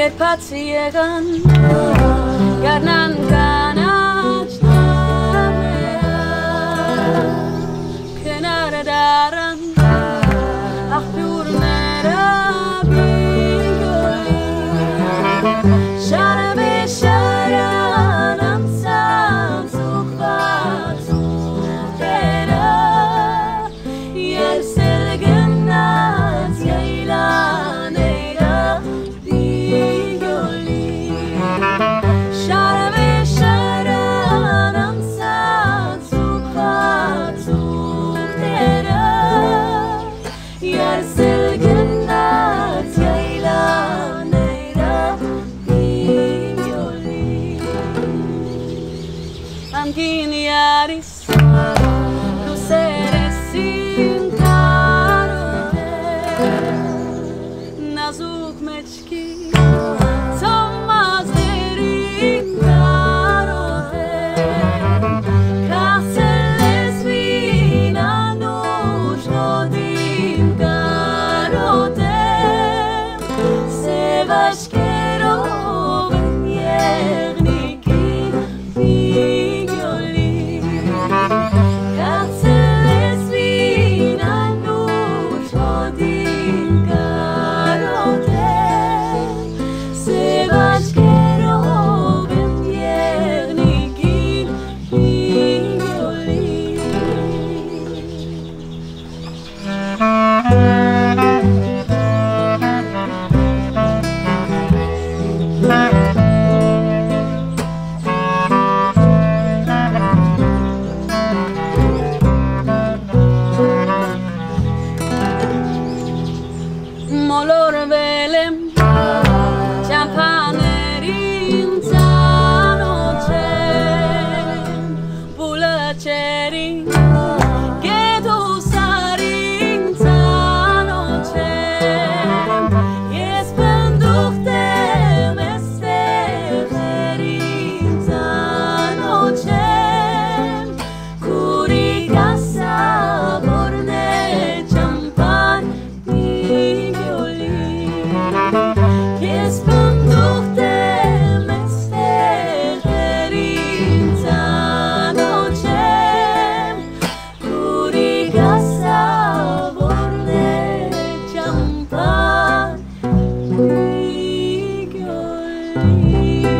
Patiegan Garnan Ganach Kenara Daran Achtur Merabigoli Shara Beshara Namsan Sukvat Suktera Yel Selgenat Yailan Giniaris, luceres sin carote, nazuk mechki, Thomas derin carote, Kaseles vina nush nodim carote, Sevashkero v'yernikin Molor velem Champanerin Zanochen Pulacherin Gedusarin Zanochen Yes penduchtem Estecherin Zanochen Kurikasa Borne Champan Yes, conductem estecherin zanocem, curicasa borne champan,